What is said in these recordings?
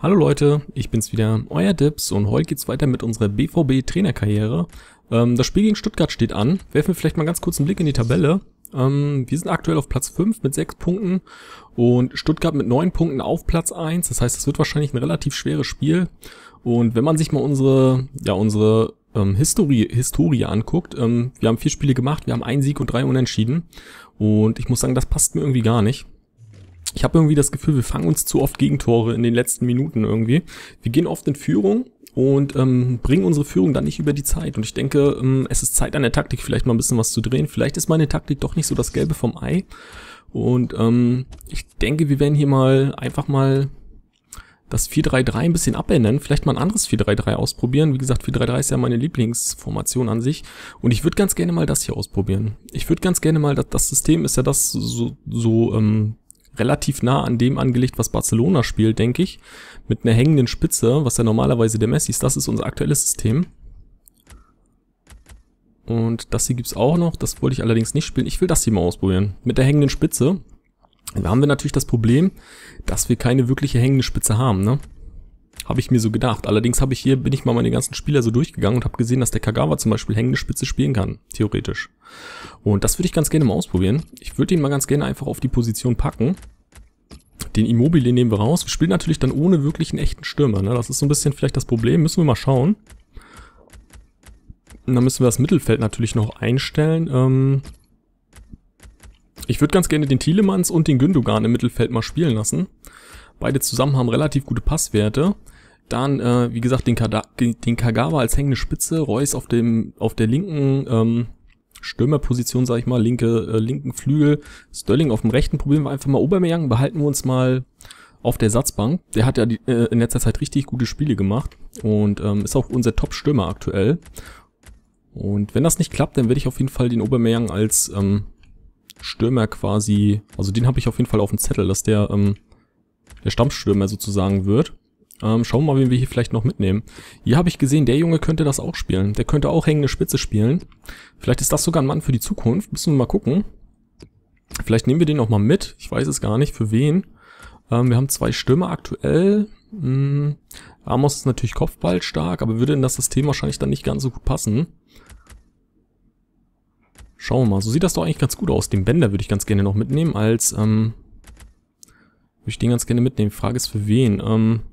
Hallo Leute, ich bin's wieder, euer Dips, und heute geht's weiter mit unserer BVB-Trainerkarriere. Das Spiel gegen Stuttgart steht an. Werfen wir vielleicht mal ganz kurz einen Blick in die Tabelle. Wir sind aktuell auf Platz 5 mit 6 Punkten und Stuttgart mit 9 Punkten auf Platz 1. Das heißt, es wird wahrscheinlich ein relativ schweres Spiel. Und wenn man sich mal unsere Historie anguckt, wir haben 4 Spiele gemacht, wir haben 1 Sieg und 3 Unentschieden. Und ich muss sagen, das passt mir irgendwie gar nicht. Ich habe irgendwie das Gefühl, wir fangen uns zu oft Gegentore in den letzten Minuten irgendwie. Wir gehen oft in Führung und bringen unsere Führung dann nicht über die Zeit. Und ich denke, es ist Zeit, an der Taktik vielleicht mal ein bisschen was zu drehen. Vielleicht ist meine Taktik doch nicht so das Gelbe vom Ei. Und ich denke, wir werden hier einfach mal das 4-3-3 ein bisschen abändern. Vielleicht mal ein anderes 4-3-3 ausprobieren. Wie gesagt, 4-3-3 ist ja meine Lieblingsformation an sich. Und ich würde ganz gerne mal das hier ausprobieren. Ich würde ganz gerne mal, das System ist ja das relativ nah an dem angelegt, was Barcelona spielt, denke ich. Mit einer hängenden Spitze, was ja normalerweise der Messi ist. Das ist unser aktuelles System. Und das hier gibt's auch noch. Das wollte ich allerdings nicht spielen. Ich will das hier mal ausprobieren. Mit der hängenden Spitze. Da haben wir natürlich das Problem, dass wir keine wirkliche hängende Spitze haben, ne? Habe ich mir so gedacht. Allerdings bin ich mal meine ganzen Spieler so durchgegangen und habe gesehen, dass der Kagawa zum Beispiel hängende Spitze spielen kann, theoretisch. Und das würde ich ganz gerne mal ausprobieren. Ich würde ihn mal ganz gerne einfach auf die Position packen. Den Immobile nehmen wir raus. Wir spielen natürlich dann ohne wirklich einen echten Stürmer, ne? Das ist so ein bisschen vielleicht das Problem. Müssen wir mal schauen. Und dann müssen wir das Mittelfeld natürlich noch einstellen. Ich würde ganz gerne den Tielemans und den Gündogan im Mittelfeld mal spielen lassen. Beide zusammen haben relativ gute Passwerte. Dann, wie gesagt, den Kagawa als hängende Spitze, Reus auf der linken Stürmerposition, sag ich mal, linken Flügel, Sterling auf dem rechten. Probieren wir einfach mal Aubameyang, behalten wir uns mal auf der Ersatzbank. Der hat ja in letzter Zeit richtig gute Spiele gemacht und ist auch unser Top-Stürmer aktuell. Und wenn das nicht klappt, dann werde ich auf jeden Fall den Aubameyang als Stürmer quasi, also den habe ich auf jeden Fall auf dem Zettel, dass der Stammstürmer sozusagen wird. Schauen wir mal, wen wir hier vielleicht noch mitnehmen. Hier habe ich gesehen, der Junge könnte das auch spielen. Der könnte auch hängende Spitze spielen. Vielleicht ist das sogar ein Mann für die Zukunft. Müssen wir mal gucken. Vielleicht nehmen wir den auch mal mit. Ich weiß es gar nicht, für wen. Wir haben 2 Stürmer aktuell. Ramos ist natürlich kopfballstark, aber würde in das System wahrscheinlich dann nicht ganz so gut passen. Schauen wir mal. So sieht das doch eigentlich ganz gut aus. Den Bender würde ich ganz gerne noch mitnehmen als, würde ich den ganz gerne mitnehmen. Die Frage ist, für wen?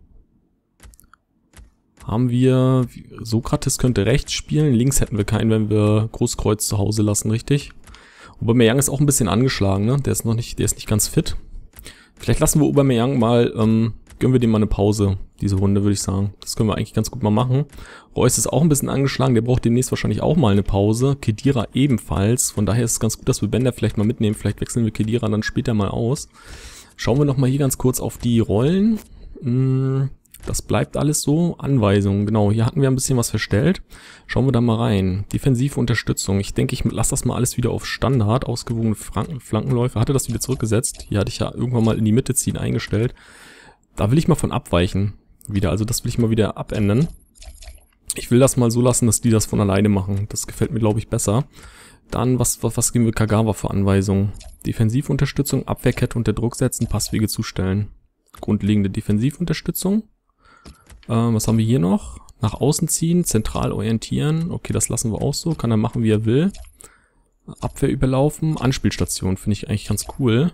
Haben wir, Sokrates könnte rechts spielen, links hätten wir keinen, wenn wir Großkreuz zu Hause lassen, richtig? Aubameyang ist auch ein bisschen angeschlagen, ne? Der ist nicht ganz fit. Vielleicht lassen wir Aubameyang mal, gönnen wir dem mal eine Pause, diese Runde, würde ich sagen. Das können wir eigentlich ganz gut mal machen. Reus ist auch ein bisschen angeschlagen, der braucht demnächst wahrscheinlich auch mal eine Pause. Khedira ebenfalls, von daher ist es ganz gut, dass wir Bender vielleicht mal mitnehmen. Vielleicht wechseln wir Khedira dann später mal aus. Schauen wir nochmal hier ganz kurz auf die Rollen. Das bleibt alles so. Anweisungen, genau. Hier hatten wir ein bisschen was verstellt. Schauen wir da mal rein. Defensive Unterstützung. Ich denke, ich lasse das mal alles wieder auf Standard. Ausgewogene Flankenläufe. Hatte das wieder zurückgesetzt. Hier hatte ich ja irgendwann mal in die Mitte ziehen eingestellt. Da will ich mal von abweichen. Wieder. Also das will ich mal wieder abändern. Ich will das mal so lassen, dass die das von alleine machen. Das gefällt mir, glaube ich, besser. Dann, was geben wir Kagawa für Anweisungen? Defensivunterstützung, Abwehrkette unter Druck setzen, Passwege zustellen. Grundlegende Defensivunterstützung. Was haben wir hier noch? Nach außen ziehen, zentral orientieren. Okay, das lassen wir auch so. Kann er machen, wie er will. Abwehr überlaufen. Anspielstation finde ich eigentlich ganz cool.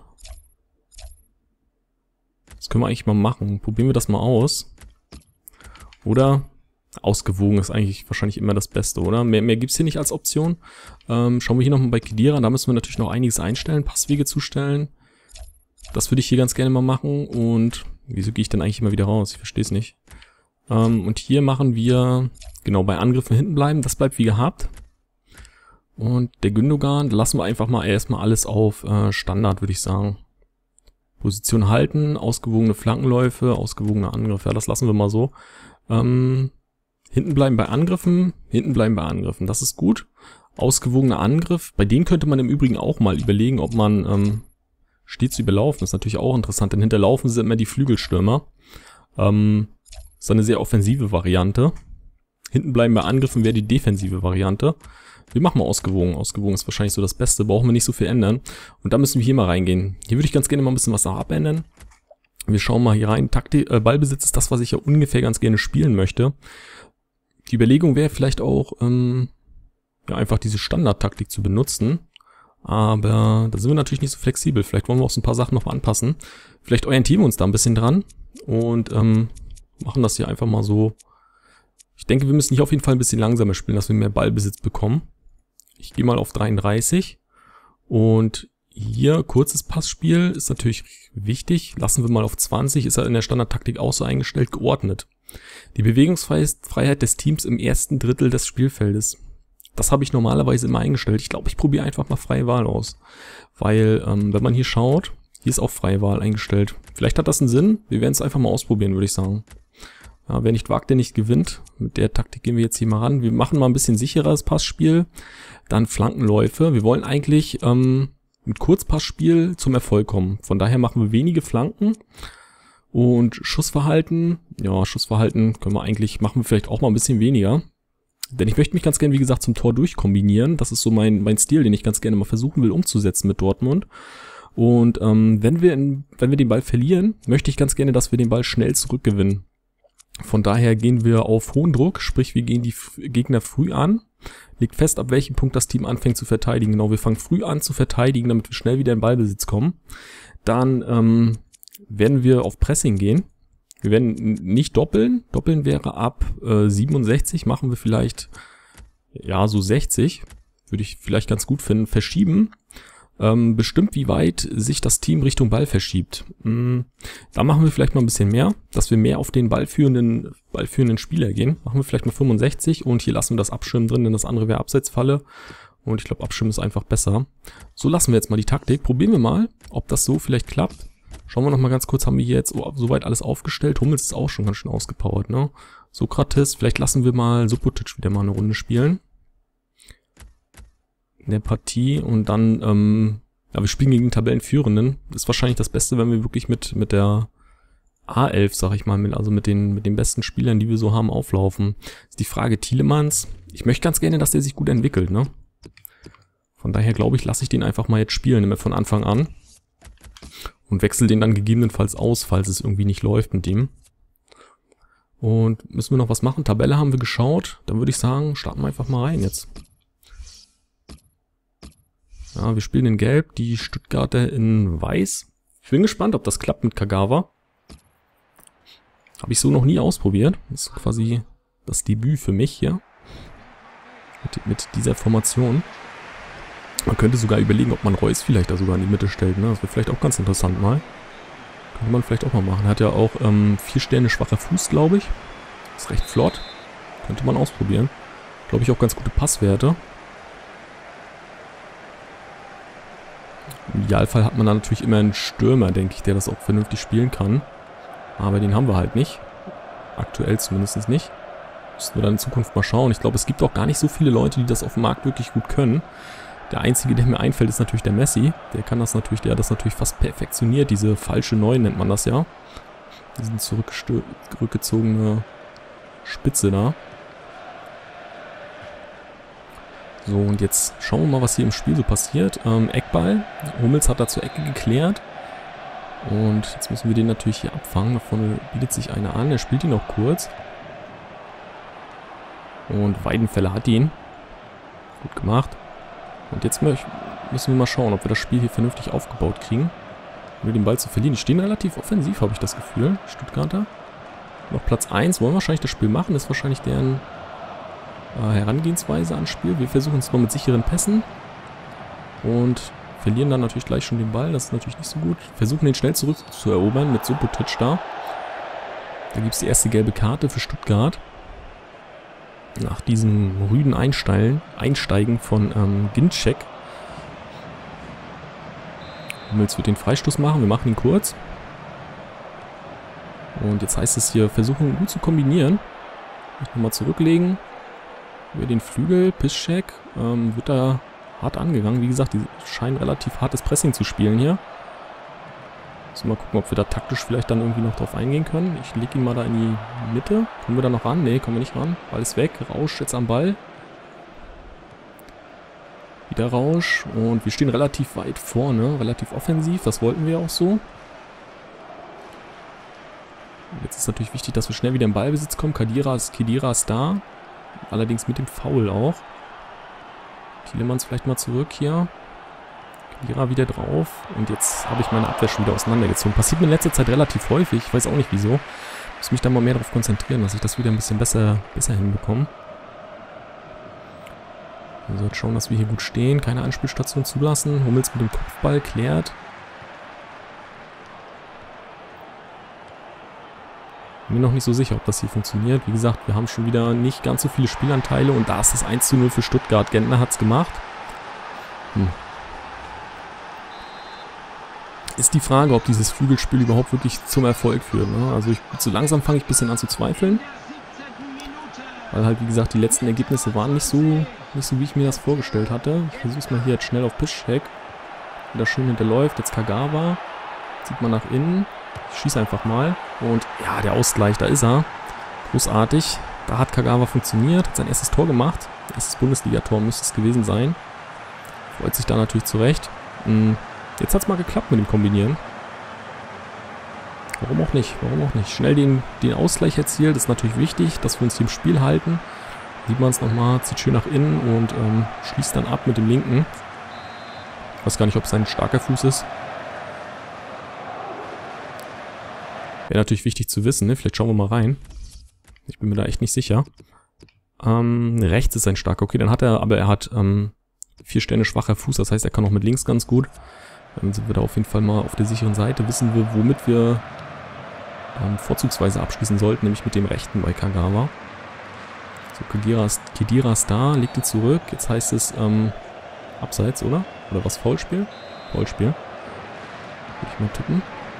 Das können wir eigentlich mal machen. Probieren wir das mal aus. Oder ausgewogen ist eigentlich wahrscheinlich immer das Beste, oder? Mehr gibt's hier nicht als Option. Schauen wir hier nochmal bei Khedira. Da müssen wir natürlich noch einiges einstellen. Passwege zustellen. Das würde ich hier ganz gerne mal machen. Und wieso gehe ich denn eigentlich immer wieder raus? Ich verstehe es nicht. Und hier machen wir, genau, bei Angriffen hinten bleiben. Das bleibt wie gehabt. Und der Gündogan, da lassen wir einfach mal erstmal alles auf Standard, würde ich sagen. Position halten, ausgewogene Flankenläufe, ausgewogene Angriffe. Ja, das lassen wir mal so. Hinten bleiben bei Angriffen, Das ist gut. Ausgewogener Angriff. Bei denen könnte man im Übrigen auch mal überlegen, ob man stets überlaufen. Das ist natürlich auch interessant, denn hinterlaufen sind immer die Flügelstürmer. Ist eine sehr offensive Variante. Hinten bleiben bei Angriffen wäre die defensive Variante. Wir machen mal ausgewogen. Ausgewogen ist wahrscheinlich so das Beste. Brauchen wir nicht so viel ändern. Und da müssen wir hier mal reingehen. Hier würde ich ganz gerne mal ein bisschen was noch abändern. Wir schauen mal hier rein. Ballbesitz ist das, was ich ja ungefähr ganz gerne spielen möchte. Die Überlegung wäre vielleicht auch, ja, einfach diese Standardtaktik zu benutzen. Aber da sind wir natürlich nicht so flexibel. Vielleicht wollen wir auch so ein paar Sachen noch mal anpassen. Vielleicht orientieren wir uns da ein bisschen dran und machen das hier einfach mal so. Ich denke, wir müssen hier auf jeden Fall ein bisschen langsamer spielen, dass wir mehr Ballbesitz bekommen. Ich gehe mal auf 33. Und hier kurzes Passspiel ist natürlich wichtig. Lassen wir mal auf 20. Ist ja in der Standardtaktik auch so eingestellt, geordnet. Die Bewegungsfreiheit des Teams im ersten Drittel des Spielfeldes. Das habe ich normalerweise immer eingestellt. Ich glaube, ich probiere einfach mal freie Wahl aus. Weil, wenn man hier schaut, hier ist auch freie Wahl eingestellt. Vielleicht hat das einen Sinn. Wir werden es einfach mal ausprobieren, würde ich sagen. Ja, wer nicht wagt, der nicht gewinnt. Mit der Taktik gehen wir jetzt hier mal ran. Wir machen mal ein bisschen sicheres Passspiel. Dann Flankenläufe. Wir wollen eigentlich mit Kurzpassspiel zum Erfolg kommen. Von daher machen wir wenige Flanken. Und Schussverhalten. Ja, Schussverhalten machen wir vielleicht auch mal ein bisschen weniger. Denn ich möchte mich ganz gerne, wie gesagt, zum Tor durchkombinieren. Das ist so mein Stil, den ich ganz gerne mal versuchen will umzusetzen mit Dortmund. Und wenn wir den Ball verlieren, möchte ich ganz gerne, dass wir den Ball schnell zurückgewinnen. Von daher gehen wir auf hohen Druck, sprich wir gehen die Gegner früh an. Legt fest, ab welchem Punkt das Team anfängt zu verteidigen. Genau, wir fangen früh an zu verteidigen, damit wir schnell wieder in Ballbesitz kommen. Dann werden wir auf Pressing gehen. Wir werden nicht doppeln. Doppeln wäre ab 67, machen wir vielleicht, ja, so 60. Würde ich vielleicht ganz gut finden. Verschieben. Bestimmt, wie weit sich das Team Richtung Ball verschiebt. Da machen wir vielleicht mal ein bisschen mehr, dass wir mehr auf den ballführenden Spieler gehen. Machen wir vielleicht mal 65 und hier lassen wir das Abschirmen drin, denn das andere wäre Abseitsfalle. Und ich glaube, Abschirmen ist einfach besser. So lassen wir jetzt mal die Taktik. Probieren wir mal, ob das so vielleicht klappt. Schauen wir noch mal ganz kurz, haben wir hier jetzt soweit alles aufgestellt. Hummels ist auch schon ganz schön ausgepowert, ne? Sokrates, vielleicht lassen wir mal Subotic wieder mal eine Runde spielen. In der Partie und dann, ja, wir spielen gegen den Tabellenführenden. Das ist wahrscheinlich das Beste, wenn wir wirklich mit der A11, sag ich mal, also mit den besten Spielern, die wir so haben, auflaufen. Ist die Frage Tielemans. Ich möchte ganz gerne, dass der sich gut entwickelt, ne? Von daher glaube ich, lasse ich den einfach mal jetzt spielen, immer von Anfang an. Und wechsle den dann gegebenenfalls aus, falls es irgendwie nicht läuft mit ihm. Und müssen wir noch was machen? Tabelle haben wir geschaut. Dann würde ich sagen, starten wir einfach mal rein jetzt. Ja, wir spielen in Gelb, die Stuttgarter in Weiß. Ich bin gespannt, ob das klappt mit Kagawa. Habe ich so noch nie ausprobiert. Das ist quasi das Debüt für mich hier. Mit dieser Formation. Man könnte sogar überlegen, ob man Reus vielleicht da sogar in die Mitte stellt. Ne? Das wäre vielleicht auch ganz interessant mal. Könnte man vielleicht auch mal machen. Er hat ja auch 4 Sterne schwacher Fuß, glaube ich. Ist recht flott. Könnte man ausprobieren. Glaube ich auch ganz gute Passwerte. Im Idealfall hat man da natürlich immer einen Stürmer, denke ich, der das auch vernünftig spielen kann. Aber den haben wir halt nicht. Aktuell zumindest nicht. Müssen wir dann in Zukunft mal schauen. Ich glaube, es gibt auch gar nicht so viele Leute, die das auf dem Markt wirklich gut können. Der einzige, der mir einfällt, ist natürlich der Messi. Der hat das natürlich fast perfektioniert. Diese falsche 9 nennt man das ja. Diesen zurückgezogene Spitze da. So, und jetzt schauen wir mal, was hier im Spiel so passiert. Eckball. Hummels hat da zur Ecke geklärt. Und jetzt müssen wir den natürlich hier abfangen. Da vorne bietet sich einer an. Er spielt ihn auch kurz. Und Weidenfeller hat ihn. Gut gemacht. Und jetzt müssen wir mal schauen, ob wir das Spiel hier vernünftig aufgebaut kriegen. Um den Ball zu verlieren. Die stehen relativ offensiv, habe ich das Gefühl. Stuttgarter. Noch Platz 1. Wollen wahrscheinlich das Spiel machen. Das ist wahrscheinlich deren Herangehensweise ans Spiel. Wir versuchen es mal mit sicheren Pässen. Und verlieren dann natürlich gleich schon den Ball. Das ist natürlich nicht so gut. Versuchen den schnell zurück zu erobern mit Subotic da. Da gibt es die erste gelbe Karte für Stuttgart. Nach diesem rüden Einsteigen von Ginczek. Hummels wird den Freistoß machen. Wir machen ihn kurz. Und jetzt heißt es hier, versuchen gut zu kombinieren. Nochmal zurücklegen. Über den Flügel. Piszczek wird da hart angegangen. Wie gesagt, die scheinen relativ hartes Pressing zu spielen hier. Mal gucken, ob wir da taktisch vielleicht dann irgendwie noch drauf eingehen können. Ich lege ihn mal da in die Mitte. Kommen wir da noch ran? Ne, kommen wir nicht ran. Ball ist weg. Rausch jetzt am Ball. Wieder Rausch. Und wir stehen relativ weit vorne. Relativ offensiv. Das wollten wir auch so. ist natürlich wichtig, dass wir schnell wieder im Ballbesitz kommen. Khedira ist da. Allerdings mit dem Foul auch. Tielemans vielleicht mal zurück hier. Khedira wieder drauf. Und jetzt habe ich meine Abwehr schon wieder auseinandergezogen. Passiert mir in letzter Zeit relativ häufig. Ich weiß auch nicht wieso. Muss mich da mal mehr darauf konzentrieren, dass ich das wieder ein bisschen besser hinbekomme. Wir sollten schauen, dass wir hier gut stehen. Keine Anspielstation zulassen. Hummels mit dem Kopfball klärt. Bin mir noch nicht so sicher, ob das hier funktioniert. Wie gesagt, wir haben schon wieder nicht ganz so viele Spielanteile. Und da ist das 1:0 für Stuttgart. Gentner hat es gemacht. Ist die Frage, ob dieses Flügelspiel überhaupt wirklich zum Erfolg führt. Ne? Also so langsam fange ich ein bisschen an zu zweifeln. Weil halt, wie gesagt, die letzten Ergebnisse waren nicht so, wie ich mir das vorgestellt hatte. Ich versuche es mal hier jetzt schnell auf Piszczek. Der da schön hinterläuft. Jetzt Kagawa. Zieht man nach innen. Ich schieße einfach mal. Und ja, der Ausgleich, da ist er. Großartig. Da hat Kagawa funktioniert. Hat sein erstes Tor gemacht. Erstes Bundesligator müsste es gewesen sein. Freut sich da natürlich zurecht. Jetzt hat es mal geklappt mit dem Kombinieren. Warum auch nicht? Warum auch nicht? Schnell den Ausgleich erzielt. Das ist natürlich wichtig, dass wir uns hier im Spiel halten. Sieht man es nochmal. Zieht schön nach innen und schließt dann ab mit dem linken. Ich weiß gar nicht, ob es ein starker Fuß ist. Wäre natürlich wichtig zu wissen, ne? Vielleicht schauen wir mal rein. Ich bin mir da echt nicht sicher. Rechts ist ein starker. Okay, dann hat er, aber er hat 4 Sterne schwacher Fuß. Das heißt, er kann auch mit links ganz gut. Dann sind wir da auf jeden Fall mal auf der sicheren Seite. Wissen wir, womit wir vorzugsweise abschließen sollten, nämlich mit dem rechten bei Kagawa. So, Khedira ist da, legt ihn zurück. Jetzt heißt es Abseits, oder? Oder was? Foulspiel? Foulspiel. Würde ich mal tippen.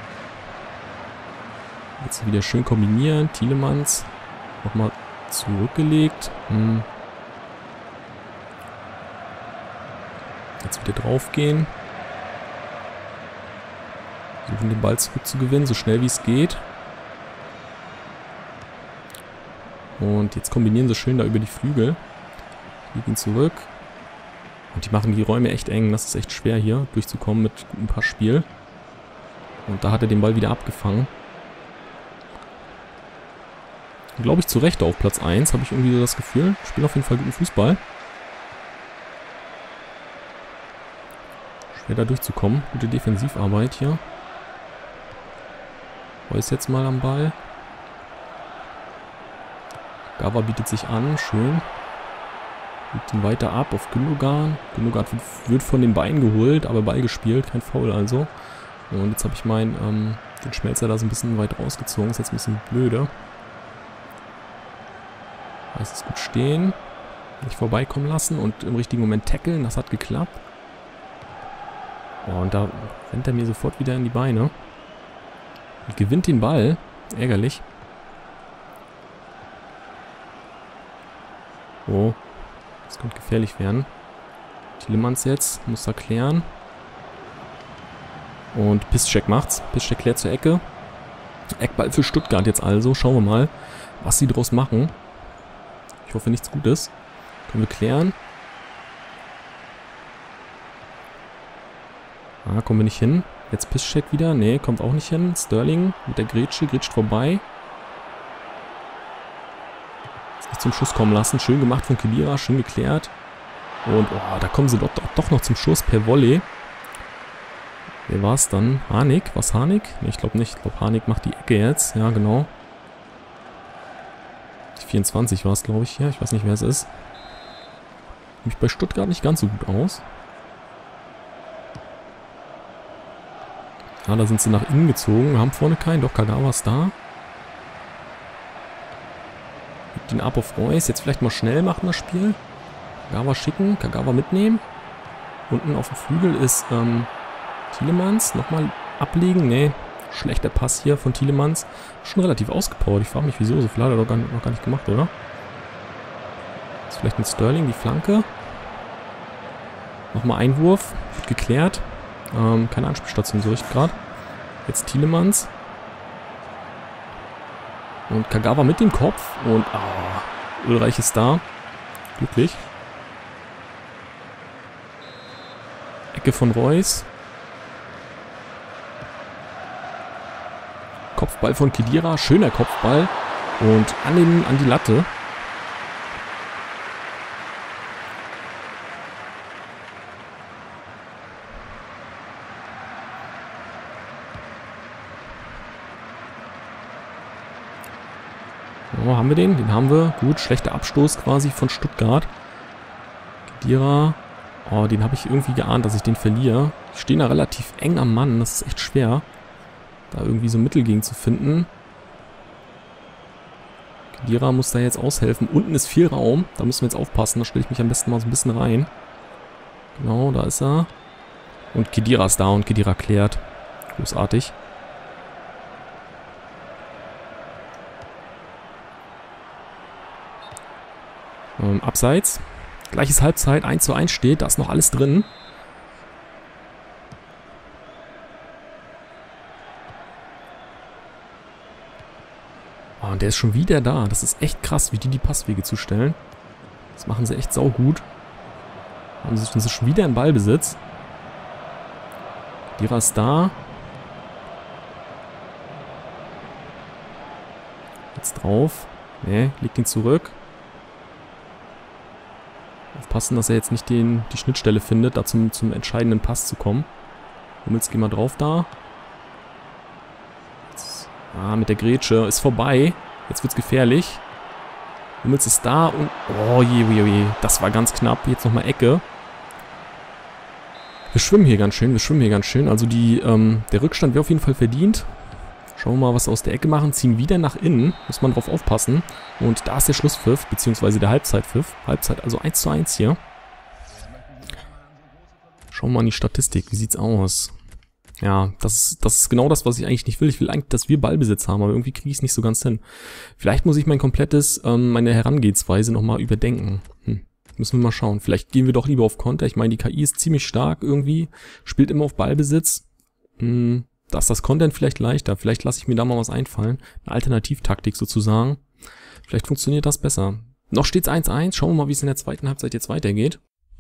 Jetzt wieder schön kombinieren. Tielemans nochmal zurückgelegt. Jetzt wieder drauf gehen. Versuchen den Ball zurückzugewinnen, so schnell wie es geht. Und jetzt kombinieren sie schön da über die Flügel. Legen ihn zurück. Und die machen die Räume echt eng. Das ist echt schwer hier durchzukommen mit gutem Passspiel. Und da hat er den Ball wieder abgefangen. Glaube ich zu Recht auf Platz 1, habe ich irgendwie so das Gefühl. Spielt auf jeden Fall guten Fußball. Schwer da durchzukommen. Gute Defensivarbeit hier. Reus jetzt mal am Ball. Gava bietet sich an, schön. Legt ihn weiter ab auf Gündogan. Gündogan wird von den Beinen geholt, aber Ball gespielt, kein Foul also. Und jetzt habe ich den Schmelzer da so ein bisschen weit rausgezogen. Ist jetzt ein bisschen blöde. Heißt es gut stehen. Nicht vorbeikommen lassen und im richtigen Moment tackeln. Das hat geklappt. Oh, und da rennt er mir sofort wieder in die Beine. Und gewinnt den Ball. Ärgerlich. Oh. Das könnte gefährlich werden. Tielemans jetzt. Muss da klären. Und Piszczek macht's. Piszczek klärt zur Ecke. Eckball für Stuttgart jetzt also. Schauen wir mal, was sie draus machen. Ich hoffe, nichts Gutes. Können wir klären. Ah, kommen wir nicht hin. Jetzt Piszczek wieder. Nee, kommt auch nicht hin. Sterling mit der Grätsche. Grätscht vorbei. Jetzt nicht zum Schuss kommen lassen. Schön gemacht von Khedira. Schön geklärt. Und oh, da kommen sie doch noch zum Schuss per Volley. Wer war es dann? Harnik? Was Harnik? Nee, ich glaube nicht. Ich glaube, Harnik macht die Ecke jetzt. Ja, genau. 24 war es, glaube ich, hier. Ich weiß nicht, wer es ist. Sieht mich bei Stuttgart nicht ganz so gut aus. Ja, da sind sie nach innen gezogen. Wir haben vorne keinen. Doch, Kagawa ist da. Gibt ihn ab auf Reus. Jetzt vielleicht mal schnell machen das Spiel. Kagawa schicken. Kagawa mitnehmen. Unten auf dem Flügel ist Tielemans. Nochmal ablegen. Nee. Schlechter Pass hier von Tielemans. Schon relativ ausgepowert. Ich frage mich, wieso. So viel hat er doch noch gar nicht gemacht, oder? Jetzt vielleicht mit Sterling die Flanke. Nochmal Einwurf. Wird geklärt. Keine Anspielstation so richtig gerade. Jetzt Tielemans. Und Kagawa mit dem Kopf. Und Ulreich ist da. Glücklich. Ecke von Reus. Kopfball von Khedira. Schöner Kopfball. Und an die Latte. Oh, haben wir den? Den haben wir. Gut, schlechter Abstoß quasi von Stuttgart. Khedira. Oh, den habe ich irgendwie geahnt, dass ich den verliere. Ich stehe da relativ eng am Mann. Das ist echt schwer, da irgendwie so Mittel gegen zu finden. Khedira muss da jetzt aushelfen. Unten ist viel Raum. Da müssen wir jetzt aufpassen. Da stelle ich mich am besten mal so ein bisschen rein. Genau, da ist er. Und Khedira ist da und Khedira klärt. Großartig. Abseits. Gleiches Halbzeit, 1:1 steht, da ist noch alles drin. Oh, und der ist schon wieder da. Das ist echt krass, wie die Passwege zustellen. Das machen sie echt saugut. Sind sie schon wieder im Ballbesitz. Khedira ist da. Jetzt drauf. Ne, legt ihn zurück. Aufpassen, dass er jetzt nicht die Schnittstelle findet, da zum entscheidenden Pass zu kommen. Hummels, geh mal drauf da. Jetzt, mit der Grätsche. Ist vorbei. Jetzt wird's gefährlich. Hummels ist da und... Oh je. Das war ganz knapp. Jetzt nochmal Ecke. Wir schwimmen hier ganz schön. Also der Rückstand wäre auf jeden Fall verdient. Schauen wir mal, was wir aus der Ecke machen. Ziehen wieder nach innen. Muss man drauf aufpassen. Und da ist der Schlusspfiff, beziehungsweise der Halbzeitpfiff. Halbzeit also 1:1 hier. Schauen wir mal in die Statistik. Wie sieht's aus? Ja, das ist genau das, was ich eigentlich nicht will. Ich will eigentlich, dass wir Ballbesitz haben, aber irgendwie kriege ich es nicht so ganz hin. Vielleicht muss ich meine Herangehensweise nochmal überdenken. Müssen wir mal schauen. Vielleicht gehen wir doch lieber auf Konter. Ich meine, die KI ist ziemlich stark irgendwie. Spielt immer auf Ballbesitz. Da ist das Content vielleicht leichter. Vielleicht lasse ich mir da mal was einfallen. Eine Alternativtaktik sozusagen. Vielleicht funktioniert das besser. Noch steht's 1:1. Schauen wir mal, wie es in der zweiten Halbzeit jetzt weitergeht.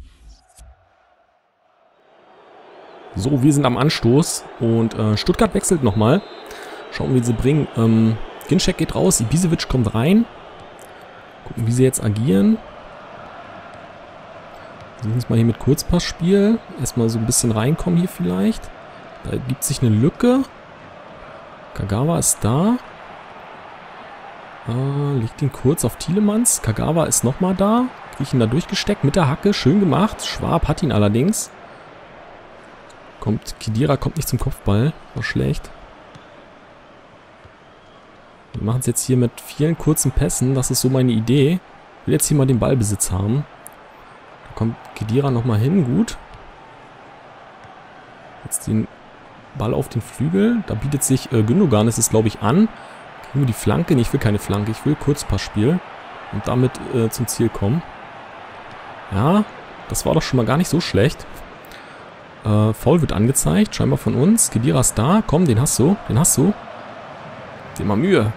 So, wir sind am Anstoß. Und Stuttgart wechselt nochmal. Schauen wir, wie sie bringen. Ginczek geht raus. Ibisevic kommt rein. Gucken, wie sie jetzt agieren. Versuchen wir es mal hier mit Kurzpassspiel. Erstmal so ein bisschen reinkommen hier vielleicht. Da gibt sich eine Lücke. Kagawa ist da. Legt ihn kurz auf Tielemans. Kagawa ist nochmal da. Krieg ihn da durchgesteckt mit der Hacke. Schön gemacht. Schwab hat ihn allerdings. Khedira kommt nicht zum Kopfball. War schlecht. Wir machen es jetzt hier mit vielen kurzen Pässen. Das ist so meine Idee. Ich will jetzt hier mal den Ballbesitz haben. Da kommt Khedira nochmal hin. Gut. Jetzt den Ball auf den Flügel. Da bietet sich Gündogan, ist es glaube ich, an. Kriegen wir die Flanke? Nee, ich will keine Flanke. Ich will Kurzpassspiel. Und damit zum Ziel kommen. Ja, das war doch schon mal gar nicht so schlecht. Foul wird angezeigt. Scheinbar von uns. Khedira ist da. Komm, den hast du. Dir mal Mühe.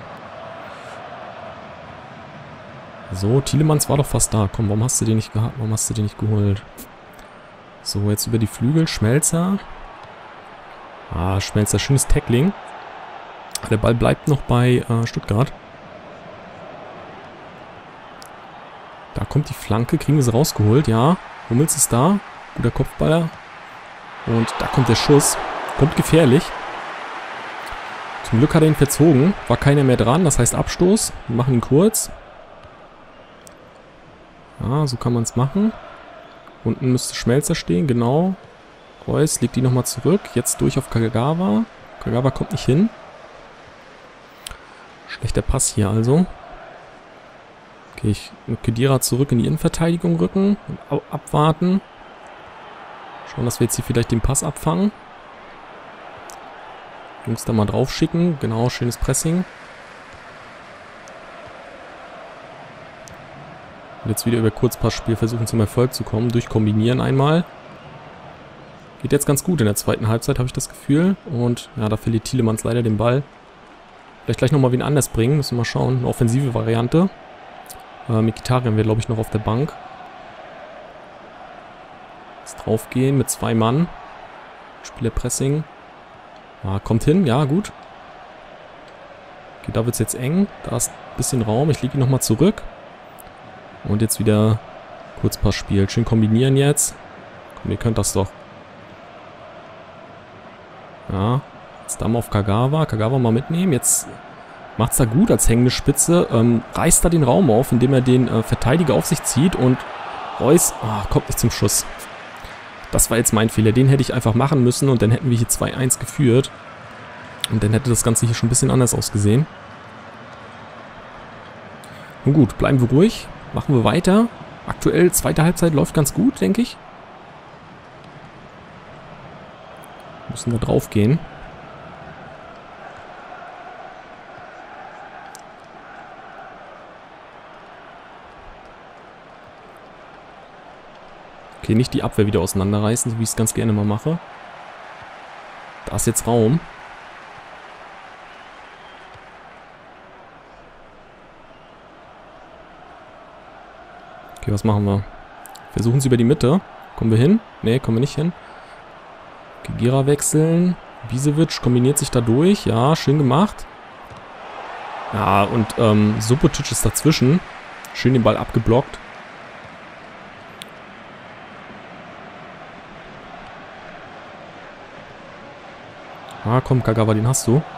So, Tielemans war doch fast da. Komm, warum hast du den nicht gehabt? Warum hast du den nicht geholt? So, jetzt über die Flügel. Schmelzer. Schmelzer, schönes Tackling. Der Ball bleibt noch bei Stuttgart. Da kommt die Flanke. Kriegen wir sie rausgeholt, ja. Hummels ist da. Guter Kopfballer. Und da kommt der Schuss. Kommt gefährlich. Zum Glück hat er ihn verzogen. War keiner mehr dran, das heißt Abstoß. Wir machen ihn kurz. Ja, so kann man es machen. Unten müsste Schmelzer stehen, genau. Reus legt die nochmal zurück. Jetzt durch auf Kagawa. Kagawa kommt nicht hin. Schlechter Pass hier also. Okay, ich mit Khedira zurück in die Innenverteidigung rücken. Und abwarten. Schauen, dass wir jetzt hier vielleicht den Pass abfangen. Jungs da mal drauf schicken. Genau, schönes Pressing. Und jetzt wieder über Kurzpassspiel versuchen zum Erfolg zu kommen. Durchkombinieren einmal. Geht jetzt ganz gut in der zweiten Halbzeit, habe ich das Gefühl. Und ja, da verliert Tielemans leider den Ball. Vielleicht gleich nochmal wen anders bringen. Müssen wir mal schauen. Eine offensive Variante. Mkhitaryan wäre, glaube ich, noch auf der Bank. Jetzt draufgehen mit 2 Mann. Spielerpressing. Kommt hin, ja, gut. Okay, da wird es jetzt eng. Da ist ein bisschen Raum. Ich lege ihn nochmal zurück. Und jetzt wieder Kurzpassspiel. Schön kombinieren jetzt. Komm, ihr könnt das doch. Ja. Jetzt Damm auf Kagawa. Kagawa mal mitnehmen. Jetzt macht's da gut als hängende Spitze. Reißt da den Raum auf, indem er den Verteidiger auf sich zieht. Und Reus kommt nicht zum Schuss. Das war jetzt mein Fehler. Den hätte ich einfach machen müssen. Und dann hätten wir hier 2-1 geführt. Und dann hätte das Ganze hier schon ein bisschen anders ausgesehen. Nun gut, bleiben wir ruhig. Machen wir weiter. Aktuell, zweite Halbzeit läuft ganz gut, denke ich. Müssen da drauf gehen. Okay, nicht die Abwehr wieder auseinanderreißen, so wie ich es ganz gerne mal mache. Da ist jetzt Raum. Okay, was machen wir? Versuchen es über die Mitte. Kommen wir hin? Ne, kommen wir nicht hin. Gira wechseln. Bisevic kombiniert sich da durch. Ja, schön gemacht. Ja, und Subotic ist dazwischen. Schön den Ball abgeblockt. Ah, komm, Kagawa, den hast du.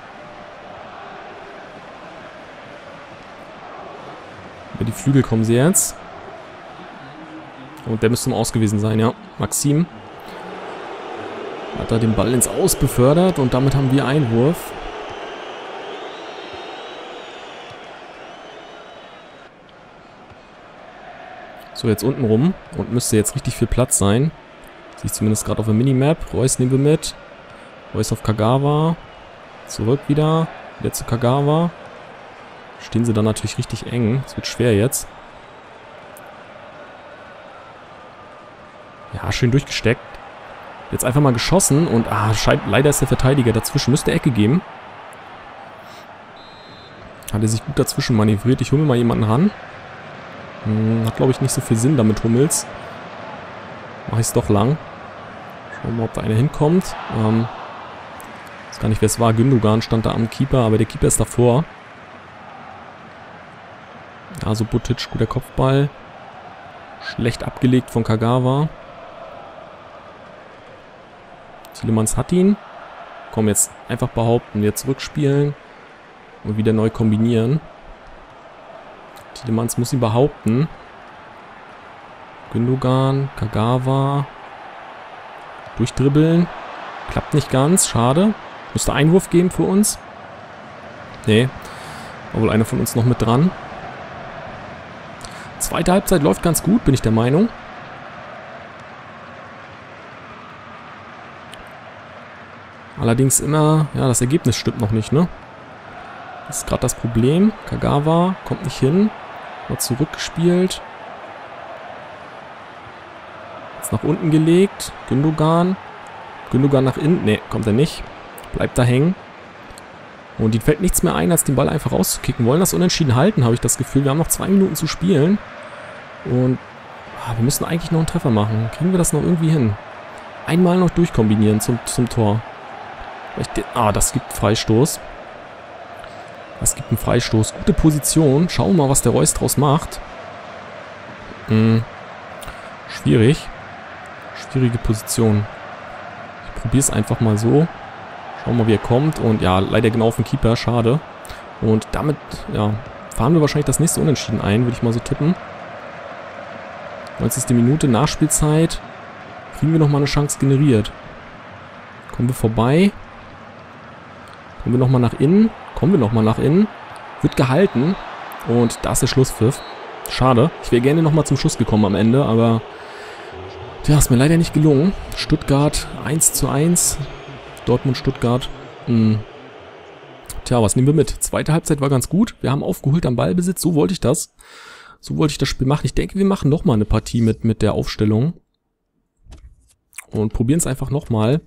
Über die Flügel kommen sie jetzt. Und der müsste Aus gewesen sein, ja. Maxim hat da den Ball ins Aus befördert und damit haben wir Einwurf. So, jetzt unten rum. Und müsste jetzt richtig viel Platz sein. Sehe ich zumindest gerade auf der Minimap. Reus nehmen wir mit. Reus auf Kagawa. Zurück wieder. Wieder zu Kagawa. Stehen sie dann natürlich richtig eng. Es wird schwer jetzt. Ja, schön durchgesteckt. Jetzt einfach mal geschossen und leider ist der Verteidiger dazwischen. Müsste Ecke geben. Hat er sich gut dazwischen manövriert. Ich hole mir mal jemanden ran. Hat, glaube ich, nicht so viel Sinn damit, Hummels. Mache ich es doch lang. Schauen wir mal, ob da einer hinkommt. Weiß gar nicht, wer es war. Gündogan stand da am Keeper, aber der Keeper ist davor. Ja, Subotic, guter Kopfball. Schlecht abgelegt von Kagawa. Tielemans hat ihn. Komm, jetzt einfach behaupten. Jetzt zurückspielen. Und wieder neu kombinieren. Tielemans muss ihn behaupten. Gündogan, Kagawa. Durchdribbeln. Klappt nicht ganz. Schade. Müsste Einwurf geben für uns. Nee. War wohl einer von uns noch mit dran. Zweite Halbzeit läuft ganz gut, bin ich der Meinung. Allerdings immer, ja, das Ergebnis stimmt noch nicht, ne? Das ist gerade das Problem. Kagawa kommt nicht hin. Wird zurückgespielt. Jetzt nach unten gelegt. Gündogan. Gündogan nach innen. Ne, kommt er nicht. Bleibt da hängen. Und ihnen fällt nichts mehr ein, als den Ball einfach rauszukicken. Wollen das unentschieden halten, habe ich das Gefühl. Wir haben noch 2 Minuten zu spielen. Und wir müssen eigentlich noch einen Treffer machen. Kriegen wir das noch irgendwie hin? Einmal noch durchkombinieren zum Tor. Das gibt Freistoß. Das gibt einen Freistoß. Gute Position. Schauen wir mal, was der Reus draus macht. Schwierig. Schwierige Position. Ich probiere es einfach mal so. Schauen wir mal, wie er kommt. Und ja, leider genau auf den Keeper. Schade. Und damit, ja, fahren wir wahrscheinlich das nächste Unentschieden ein, würde ich mal so tippen. 90. Minute, Nachspielzeit. Kriegen wir nochmal eine Chance generiert. Kommen wir vorbei. Kommen wir nochmal nach innen. Kommen wir nochmal nach innen. Wird gehalten. Und da ist der Schlusspfiff. Schade. Ich wäre gerne nochmal zum Schuss gekommen am Ende, aber ja, ist mir leider nicht gelungen. Stuttgart 1:1. Dortmund-Stuttgart. Tja, was nehmen wir mit? Zweite Halbzeit war ganz gut. Wir haben aufgeholt am Ballbesitz. So wollte ich das. So wollte ich das Spiel machen. Ich denke, wir machen nochmal eine Partie mit der Aufstellung. Und probieren es einfach nochmal.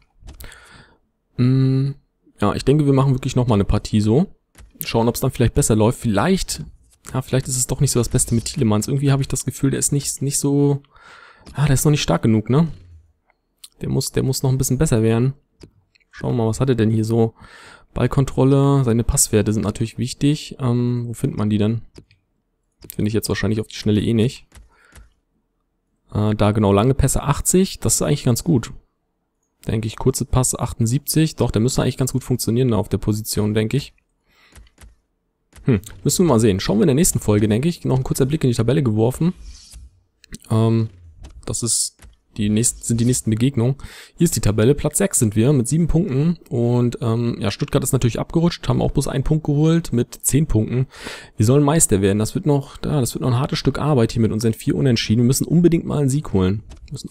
Ja, ich denke, wir machen wirklich nochmal eine Partie so. Schauen, ob es dann vielleicht besser läuft. Vielleicht ist es doch nicht so das Beste mit Tielemans. Irgendwie habe ich das Gefühl, der ist nicht so... der ist noch nicht stark genug, ne? Der muss noch ein bisschen besser werden. Schauen wir mal, was hat er denn hier so? Ballkontrolle, seine Passwerte sind natürlich wichtig. Wo findet man die denn? Finde ich jetzt wahrscheinlich auf die Schnelle eh nicht. Da genau, lange Pässe 80, das ist eigentlich ganz gut. Denke ich, kurze Passe 78, doch, der müsste eigentlich ganz gut funktionieren da auf der Position, denke ich. Müssen wir mal sehen. Schauen wir in der nächsten Folge, denke ich. Noch ein kurzer Blick in die Tabelle geworfen. Das ist sind die nächsten Begegnungen. Hier ist die Tabelle. Platz 6 sind wir mit 7 Punkten. Und ja, Stuttgart ist natürlich abgerutscht, haben auch bloß einen Punkt geholt mit 10 Punkten. Wir sollen Meister werden. Das wird noch ein hartes Stück Arbeit hier mit unseren 4 Unentschieden. Wir müssen unbedingt mal einen Sieg holen.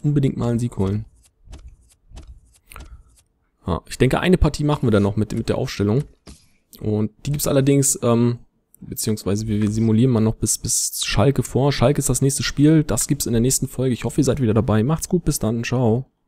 Ja, ich denke, eine Partie machen wir dann noch mit der Aufstellung. Und die gibt's allerdings, beziehungsweise wir simulieren mal noch bis Schalke vor. Schalke ist das nächste Spiel. Das gibt's in der nächsten Folge. Ich hoffe, ihr seid wieder dabei. Macht's gut, bis dann. Ciao.